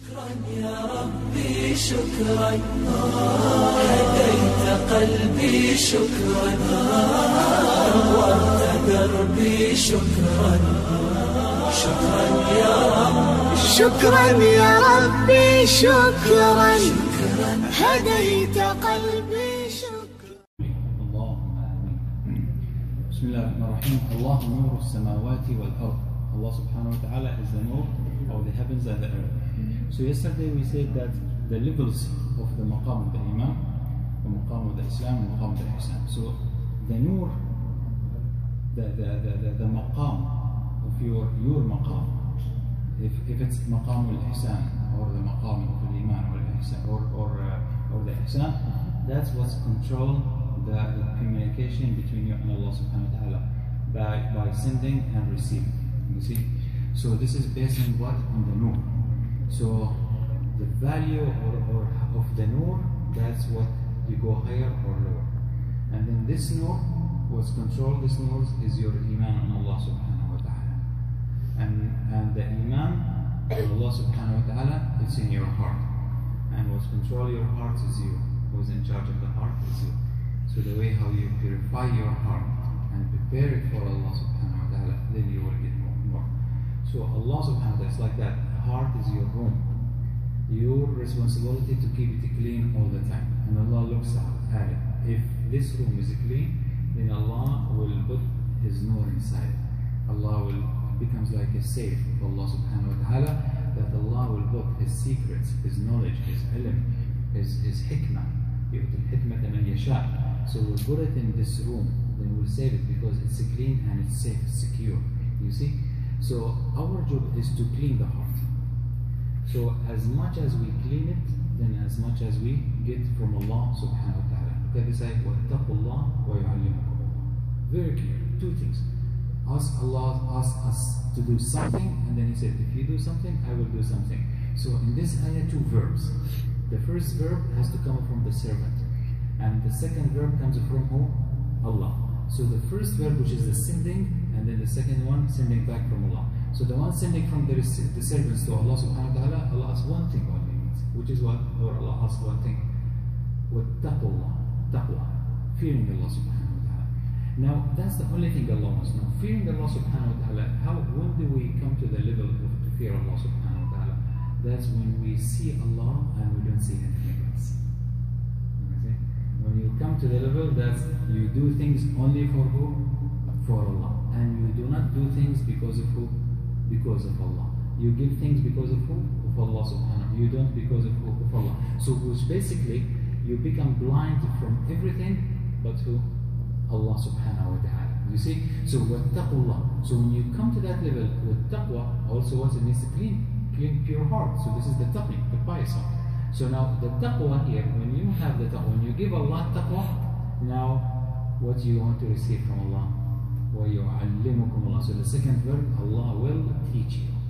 شكرا يا ربي شكرا، هديت قلبي شكرا، نورت دربي شكرا. شكرا يا رب، شكرا يا ربي شكرا، هديت قلبي شكرا. اللهم آمين. بسم الله الرحمن الرحيم. الله نور السماوات والأرض. Allah subhanahu wa ta'ala is the nur of the heavens and the earth. So yesterday we said that the levels of the maqam of the Imam, the maqam of the Islam, and the maqam of the Ihsan. So the nur, the maqam of your maqam, if it's maqam al-Ihsan or the maqam of the Iman or al-Ihsan or the Ihsan, that's what's control the communication between you and Allah subhanahu wa ta'ala by sending and receiving. You see, so this is based on what? On the nur. So the value or of the nur, that's what you go higher or lower. And then this nur was control. This nur is your iman on Allah subhanahu wa ta'ala. And the iman on Allah subhanahu wa ta'ala, it's in your heart. And what's control your heart is you. Who's in charge of the heart is you. So the way how you purify your heart and prepare it for Allah subhanahu wa ta'ala, then you will get more. So Allah subhanahu wa ta'ala, it's like that. Heart is your room. Your responsibility to keep it clean all the time. And Allah looks at it. If this room is clean, then Allah will put His nur inside. Allah will becomes like a safe of Allah subhanahu wa ta'ala, that Allah will put His secrets, His knowledge, His ilm, His hikmah. يُؤْتِي الْحِكْمَةَ مَنْ يَشَاءُ. So we'll put it in this room, then we'll save it because it's clean and it's safe, it's secure. You see? So our job is to clean the heart. So as much as we clean it, then as much as we get from Allah subhanahu wa ta'ala. Look at this ayat, وَاتَّقُوا اللَّهَ وَيُعَلِّمُكُمُ اللَّهُ. Very clear, two things. Allah asked us to do something, and then He said, if you do something, I will do something. So in this ayat, two verbs. The first verb has to come from the servant, and the second verb comes from who? Allah. So the first verb, which is the sending, and then the second one, sending back from Allah. So the one sending from the servants to Allah subhanahu wa ta'ala, Allah asks one thing only, which is what? Or Allah asks one thing. وَاتَّقُوا taqwa, fearing Allah subhanahu wa ta'ala. Now that's the only thing Allah wants. Now fearing Allah subhanahu wa ta'ala, when do we come to the level of to fear Allah subhanahu wa ta'ala? That's when we see Allah and we don't see anything else. When you come to the level that you do things only for who? For Allah. And you do not do things because of who? Because of Allah. You give things because of who? Of Allah subhanahu. You don't because of who? Of Allah. So which basically you become blind from everything but who? Allah subhanahu wa ta'ala. You see? So wattaqullah. So when you come to that level with taqwa, also what it means to clean pure heart. So this is the taqi, the pious heart. So now the taqwa here, when you have the taqwa, when you give Allah taqwa, now what do you want to receive from Allah? وَيُعَلِّمُكُمُ اللَّهُ. So the second verb, Allah will teach you.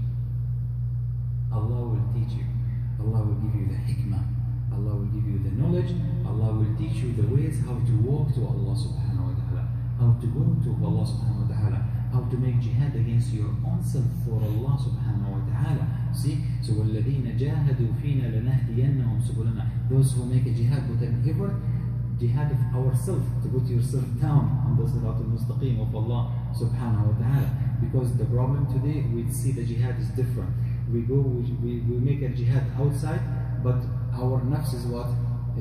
Allah will teach you. Allah will give you the hikmah. Allah will give you the knowledge. Allah will teach you the ways how to walk to Allah subhanahu wa ta'ala, how to go to Allah subhanahu wa ta'ala, how to make jihad against your own self for Allah subhanahu wa ta'ala. See? So وَالَّذِينَ جَاهَدُوا فِينَا لَنَهْدِيَنَّهُمْ سُبُلَنَا. Those who make a jihad, put an effort, jihad of ourselves, to put yourself down on the sirat al-mustaqim of Allah subhanahu wa ta'ala. Because the problem today, we see the jihad is different. We make a jihad outside, but our nafs is what?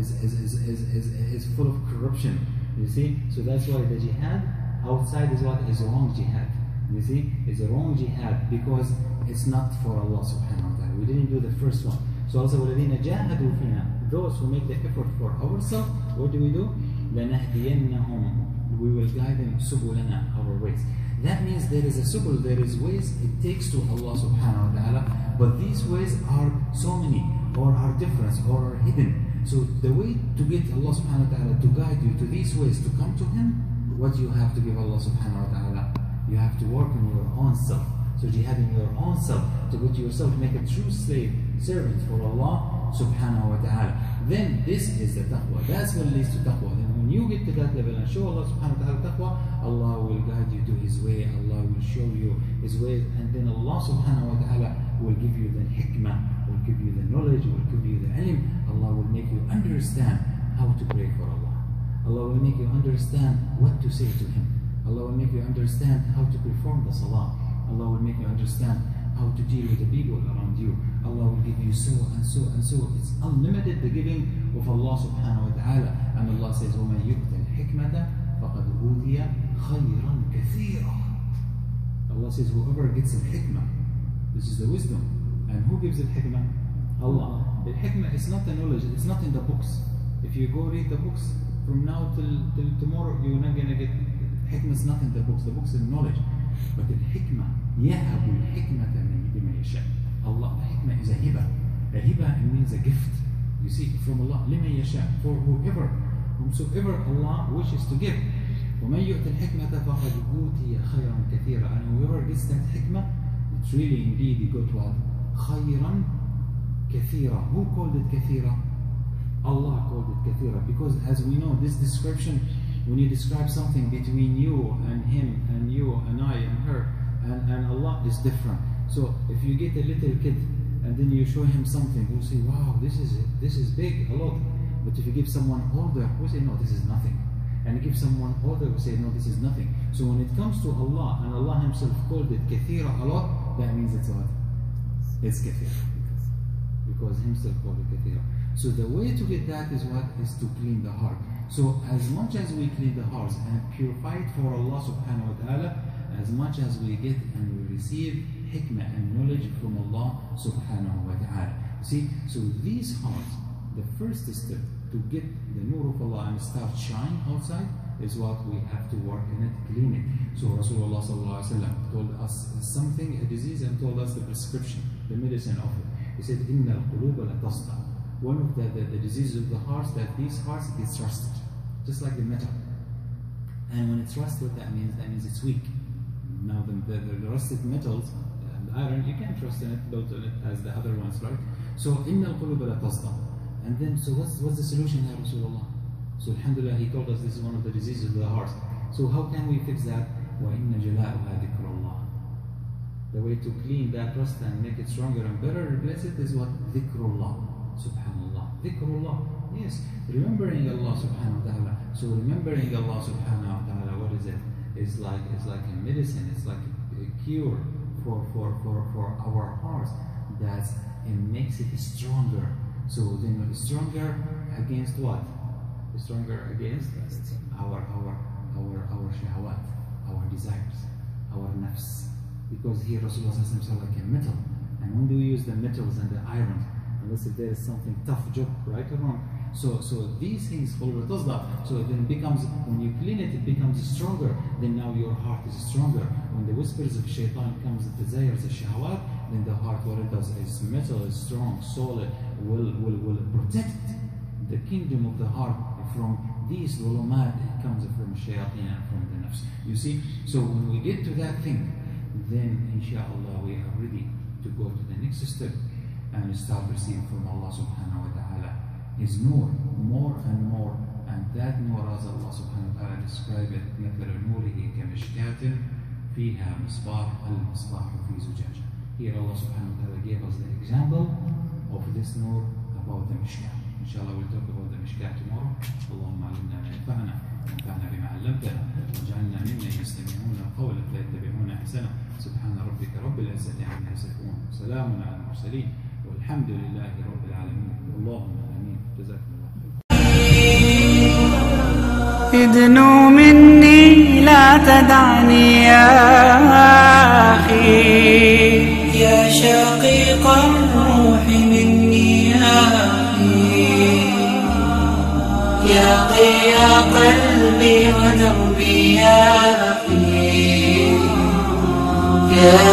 Is full of corruption. You see? So that's why the jihad outside is what? Is wrong jihad. You see? It's a wrong jihad because it's not for Allah subhanahu wa ta'ala. We didn't do the first one. So also وَالَّذِينَ جَاهَدُوا فِينَا. Those who make the effort for ourselves, what do? لَنَهْدِيَنَّهُمْ. We will guide them سُبُلَنَا, our ways. That means there is a subul, there is ways it takes to Allah subhanahu wa ta'ala, but these ways are so many, or are different, or are hidden. So the way to get Allah subhanahu wa ta'ala to guide you to these ways to come to Him, what you have to give Allah subhanahu wa ta'ala? You have to work on your own self. So jihad in your own self, to put yourself, make a true slave, servant for Allah subhanahu wa ta'ala. Then this is the taqwa. That's what leads to taqwa. Then when you get to that level and show Allah subhanahu wa ta'ala taqwa, Allah will guide you to His way, Allah will show you His ways, and then Allah subhanahu wa ta'ala will give you the hikmah, will give you the knowledge. understand how to pray for Allah. Allah will make you understand what to say to Him. Allah will make you understand how to perform the salah. Allah will make you understand how to deal with the people around you. Allah will give you so and so and so. It's unlimited, the giving of Allah subhanahu wa ta'ala. And Allah says, وَمَنْ يُؤْتَ الْحِكْمَةَ فَقَدْ أُوتِيَ خَيْرًا كَثِيرًا. Allah says, whoever gets al-hikmah, this is the wisdom. And who gives al-hikmah? Allah. The hikmah is not the knowledge, it's not in the books. If you go read the books from now till tomorrow, you're not going to get hikmah. Is not in the books is knowledge. But the hikmah, يَهَبُ الْحِكْمَةَ لِمَنْ يَشَاءُ. Allah, the hikmah is a hiba. A hiba, it means a gift. You see, from Allah, لِمَنْ يَشَاءُ, for whomsoever Allah wishes to give. وَمَنْ يُؤْتَ الْحِكْمَةَ فَقَدْ أُوتِيَ خَيْرًا كَثِيرًا. And whoever gets that hikmah, it's really indeed, you got what? خَيْرًا كَثِيرًا. Who called it kathira? Allah called it kathira, because as we know, this description, when you describe something between you and him and you and I and her and Allah, is different. So if you get a little kid and then you show him something, he'll say, wow, this is big, a lot. But if you give someone older, we say, no, this is nothing. And you give someone older, we say, no, this is nothing. So when it comes to Allah, and Allah Himself called it kathira a lot, that means it's what? It's kathira. Because Himself called it kathira. So the way to get that is what? Is to clean the heart. So as much as we clean the hearts and purify it for Allah subhanahu wa ta'ala, as much as we get and we receive hikmah and knowledge from Allah subhanahu wa ta'ala. See, so these hearts, the first step to get the nur of Allah and start shine outside is what we have to work in it, clean it. So Rasulullah sallallahu alaihi wasallam told us something, a disease, and told us the prescription, the medicine of it. He said, إِنَّ الْقُلُوبَ لَتَصْدَعُ. One of the diseases of the hearts, that these hearts get rusted, just like the metal. And when it's rusted, that means it's weak. Now the rusted metals, the iron, you can't trust in it, build on it as the other ones, right? So إِنَّ الْقُلُوبَ لَتَصْدَعُ. And then, so what's the solution here, Rasulullah? So alhamdulillah, he told us this is one of the diseases of the heart. So how can we fix that? وَإِنَّ جَلَاؤُهَا ذِكْرُ اللَّهِ. The way to clean that rust and make it stronger and better, replace it, is what? Dhikrullah. Subhanallah. Dhikrullah. Yes. Remembering Allah subhanahu wa ta'ala. So remembering Allah subhanahu wa ta'ala, what is it? It's like a medicine, it's like a cure for our hearts. That it makes it stronger. So then stronger against what? Stronger against our shahawat, our desires, our nafs. Because here Rasulullah said like a metal. And when do we use the metals and the irons? Unless if there is something tough job, right or wrong. So these things, so then it becomes, when you clean it, it becomes stronger. Then now your heart is stronger. When the whispers of shaitan comes, the desires, the shahawat, then the heart, what it does is metal, is strong, solid, will protect the kingdom of the heart from these dhulumat. It comes from shayateen and from the nafs. You see? So when we get to that thing, then inshallah we are ready to go to the next step and start receiving from Allah subhanahu wa ta'ala His nur more and more. And that nur, as Allah subhanahu wa ta'ala described it, مثل نوره كمشكاة فيها مصباح المصباح في زجاجة. Here Allah subhanahu wa ta'ala gave us the example of this nur about the mishkah. Inshallah we'll talk about the mishkah tomorrow. اللهم علمنا ما ينفعنا وانفعنا بما علمتنا واجعلنا ممن يستمعون القول فيتبعون احسنه. سبحان ربك رب العزة عما يصفون وسلام على المرسلين والحمد لله رب العالمين. اللهم امين. جزاكم الله خير. ادنو مني لا تدعني يا أخي، يا شقيق الروح مني يا أخي، يا ضياء قلبي ودربي يا أخي، يا